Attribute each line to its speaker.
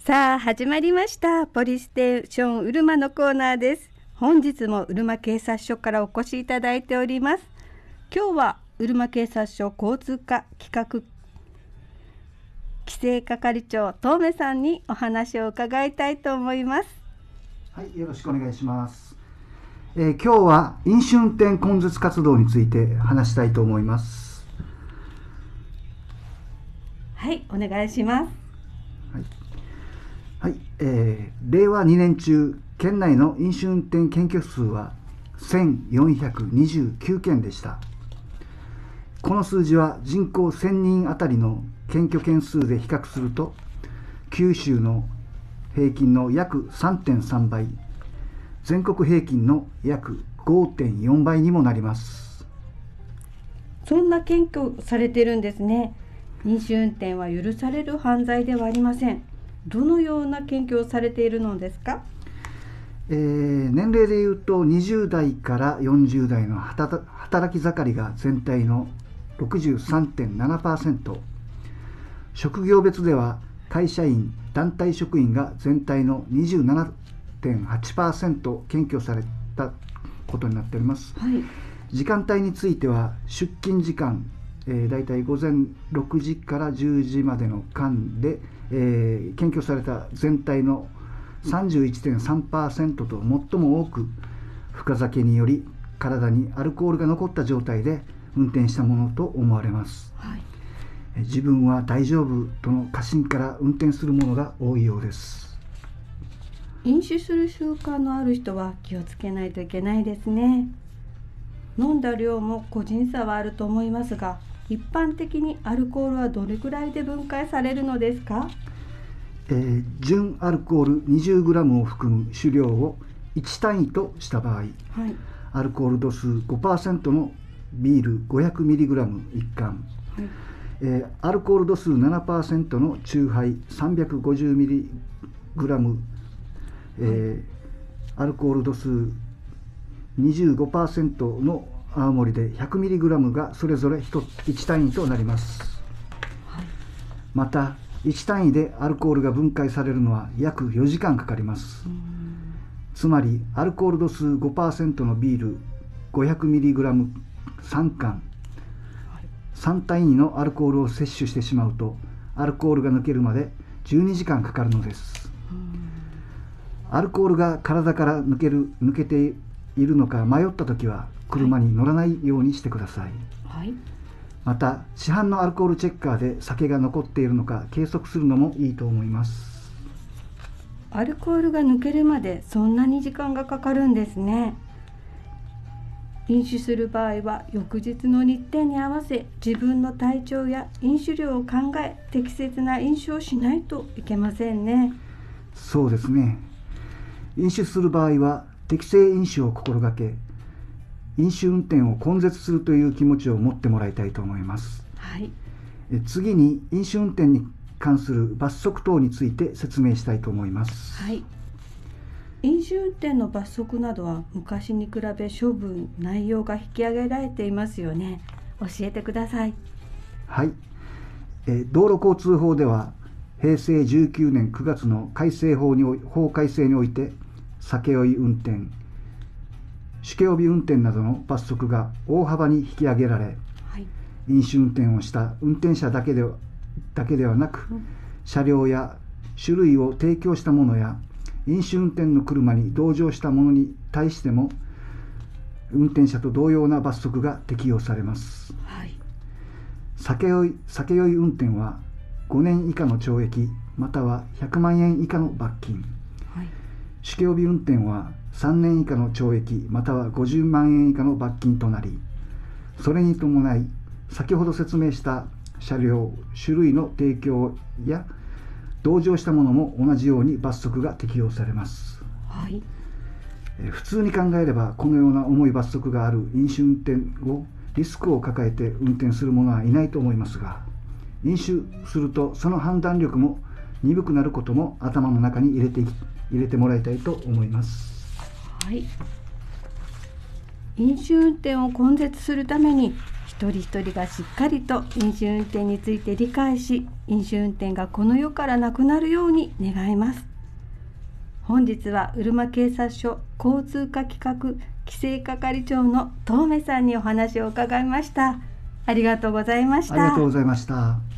Speaker 1: さあ始まりました。ポリステーションうるまのコーナーです。本日もうるま警察署からお越しいただいております。今日はうるま警察署交通課企画規制係長東目さんにお話を伺いたいと思います。
Speaker 2: はい、よろしくお願いします。今日は飲酒運転根絶活動について話したいと思います。
Speaker 1: はい、お願いします。
Speaker 2: はい、令和2年中、県内の飲酒運転検挙数は1429件でした。この数字は人口1000人あたりの検挙件数で比較すると、九州の平均の約 3.3 倍、全国平均の約 5.4 倍にもなります。
Speaker 1: そんな検挙されてるんですね。飲酒運転は許される犯罪ではありません。どのような検挙をされているのですか？
Speaker 2: 年齢でいうと20代から40代の働き盛りが全体の 63.7%、 職業別では会社員・団体職員が全体の 27.8% 検挙されたことになっております。
Speaker 1: はい、
Speaker 2: 時間帯については出勤時間、だいたい午前6時から10時までの間で、検挙された全体の 31.3% と最も多く、深酒により体にアルコールが残った状態で運転したものと思われます。
Speaker 1: はい、
Speaker 2: 自分は大丈夫との過信から運転するものが多いようです。
Speaker 1: 飲酒する習慣のある人は気をつけないといけないですね。飲んだ量も個人差はあると思いますが、一般的にアルコールはどれくらいで分解されるのですか？
Speaker 2: 純アルコール 20g を含む酒量を1単位とした場合、
Speaker 1: はい、
Speaker 2: アルコール度数 5% のビール 500mg1 缶、はい、アルコール度数 7% のチューハイ 350mg、アルコール度数 25% の青森で 100mg がそれぞれ 1単位となります。
Speaker 1: はい、
Speaker 2: また1単位でアルコールが分解されるのは約4時間かかります。つまりアルコール度数 5% のビール 500mg3 缶、3単位のアルコールを摂取してしまうと、アルコールが抜けるまで12時間かかるのです。アルコールが体から抜けているのか迷ったときは車に乗らないようにしてください。
Speaker 1: はい、
Speaker 2: また市販のアルコールチェッカーで酒が残っているのか計測するのもいいと思います。
Speaker 1: アルコールが抜けるまでそんなに時間がかかるんですね。飲酒する場合は翌日の日程に合わせ、自分の体調や飲酒量を考え、適切な飲酒をしないといけませんね。
Speaker 2: そうですね。飲酒する場合は適正飲酒を心がけ、飲酒運転を根絶するという気持ちを持ってもらいたいと思います。
Speaker 1: はい、
Speaker 2: 次に飲酒運転に関する罰則等について説明したいと思います。
Speaker 1: はい、飲酒運転の罰則などは昔に比べ処分内容が引き上げられていますよね。教えてください。
Speaker 2: はい、道路交通法では平成19年9月の改正法改正において、酒酔い運転、酒気帯び運転などの罰則が大幅に引き上げられ、はい、飲酒運転をした運転者だけではなく、車両や種類を提供した者や飲酒運転の車に同乗した者に対しても運転者と同様な罰則が適用されます。
Speaker 1: はい、
Speaker 2: 酒酔い運転は5年以下の懲役または100万円以下の罰金、はい、酒気帯び運転は3年以下の懲役または50万円以下の罰金となり、それに伴い先ほど説明した車両種類の提供や同乗したものも同じように罰則が適用されます。
Speaker 1: はい、
Speaker 2: 普通に考えればこのような重い罰則がある飲酒運転をリスクを抱えて運転する者はいないと思いますが、飲酒するとその判断力も鈍くなることも頭の中に入れてもらいたいと思います。はい、
Speaker 1: 飲酒運転を根絶するために一一人一人がしっかりと飲酒運転について理解し、飲酒運転がこの世からなくなるように願います。本日はうるま警察署交通課企画規制係長の遠目さんにお話を伺いました。ありがとうございました。
Speaker 2: ありがとうございました。